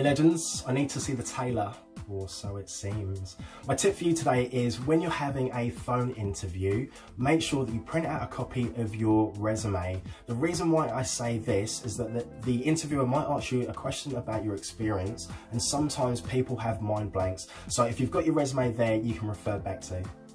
legends, I need to see the tailor, or so it seems. My tip for you today is when you're having a phone interview, make sure that you print out a copy of your resume. The reason why I say this is that the interviewer might ask you a question about your experience, and sometimes people have mind blanks. So if you've got your resume there, you can refer back to.